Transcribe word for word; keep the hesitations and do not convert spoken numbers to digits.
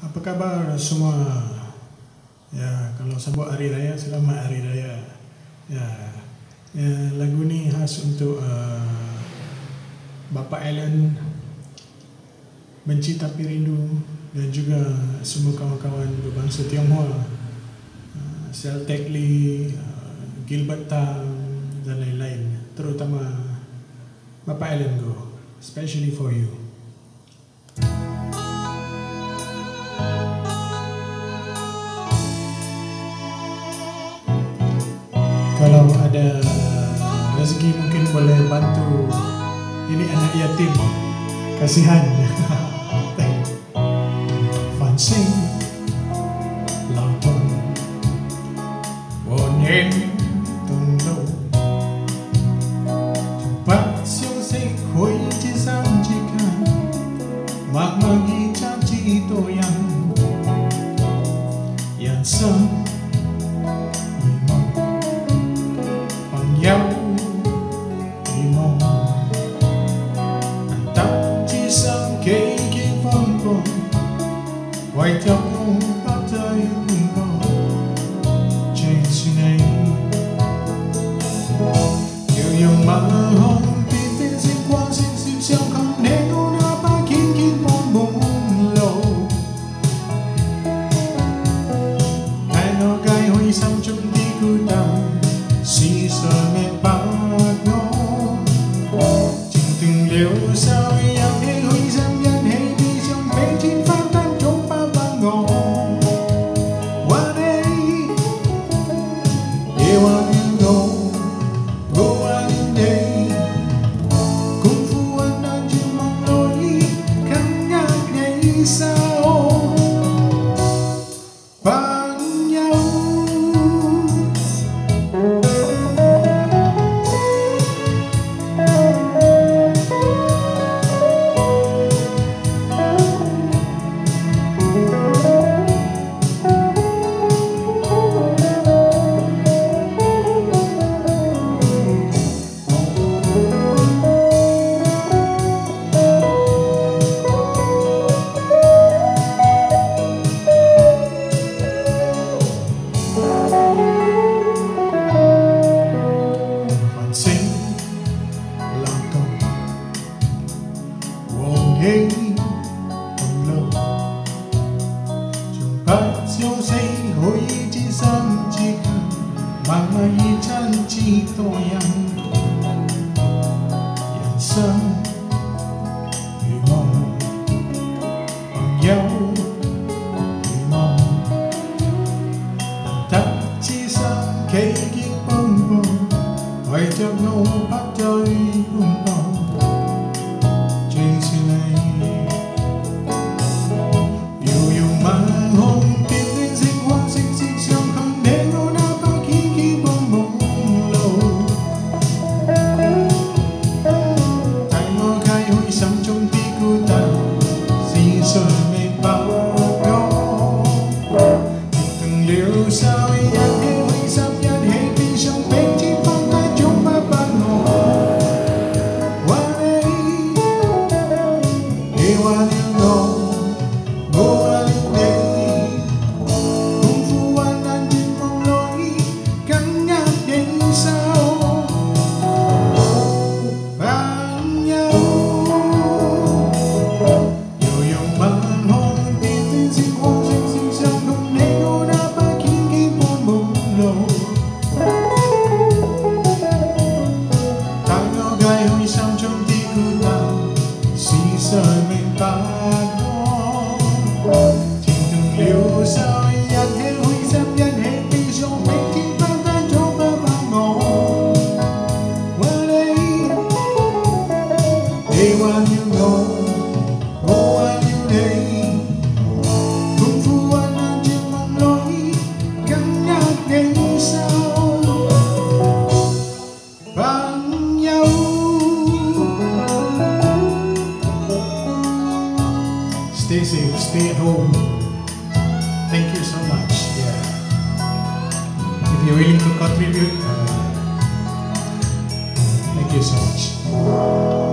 Apa kabar semua? Ya, kalau sambut Hari Raya, selamat Hari Raya. Ya, ya lagu ni khas untuk uh, Bapa Alan, Benci Tapi Rindu, dan juga semua kawan-kawan berbangsa Tionghoa, uh, Celtic Lee, uh, Gilbert Tam dan lain-lain. Terutama Bapa Alan Go, especially for you. Kalau ada rezeki mungkin boleh bantu ini anak yatim, kasihan. Phan sinh lòng thầm vô nên từng lâu bắt siêu sinh khối chỉ sang chỉ cần mặc mà ghi chắc chỉ tôi ăn yên sớm nhau thì mong anh tóc chỉ sang cây kia phong bồn quay theo không bắt tay cùng bò trên suy này nhiều nhiều mà hồng tin tin xin quang xin xin xem không nên cô na ba kín kín mong bông lâu ai nó gai hồi xong chung đi cứ tao si sợ mẹ bao nó chừng từng liều sao em hãy huy dâm nhân hãy đi trong bể trên phát tan trốn ba ba ngõ qua đây yêu anh đâu vô anh đây cùng phu anh đang chịu mong lối khăn nhạc ngày sao bằng nhau. Hey, không lâu trường bắt siêu xây hồi chỉ xăm chỉ cần bằng mai chân chỉ tôi ăn yên sớm vì mong bằng nhau vì mong tắt chỉ xăm cây kia bông bông quay cho nhau bắt chơi cùng bông trên suy này yêu yêu mà hôn tim lên xinh hoa xinh xinh xong không để nó na ba khi khi bông bông lâu thay ngó khai hôi sắm trong tí cô ta xì sờ mê bao gió từng liều sao nhắn hê huy sắm nhắn hê đi trong bên trên phong tay chúng ba ba ngõ qua đây yêu anh yêu đâu vô anh đây cùng phu anh đang trên mong lối cắn nhát đến sao bằng nhau nhiều nhiều bằng hôn tin tin xin hoa xinh xinh xong không nên cô đã ba khi khi bốn bông lâu tháng nó gai hồi xong trong tí cứ tao xì sợi mình ta chừng từng liều sao nhắn hê huy dâm nhân hê đi trong bên khi tan tan trong ba ba ngõ qua đây để qua những ngõ vô anh yêu đây cùng phu anh đang trên mong lối cắn nhát ngày sau bằng nhau. Stay safe, stay at home. Thank you so much. Yeah. If you're willing to contribute, uh, thank you so much.